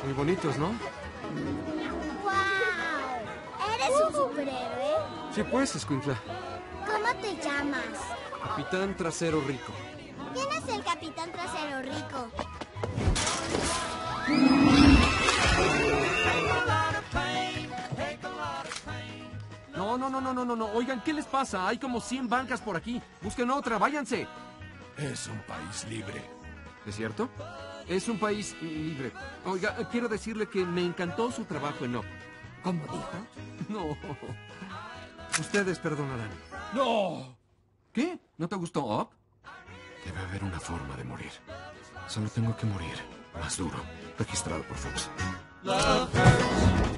Muy bonitos, ¿no? ¡Wow! ¿Eres un superhéroe? Sí, pues, escuincla. ¿Cómo te llamas? Capitán Trasero Rico. ¿Quién es el Capitán Trasero Rico? No. Oigan, ¿qué les pasa? Hay como 100 bancas por aquí. Busquen otra, váyanse. Es un país libre. ¿Es cierto? Es un país libre. Oiga, quiero decirle que me encantó su trabajo en Up. ¿Cómo dijo? No. Ustedes perdonarán. ¡No! ¿Qué? ¿No te gustó Up? Debe haber una forma de morir. Solo tengo que morir. Más duro. Registrado por Fox. Love hurts.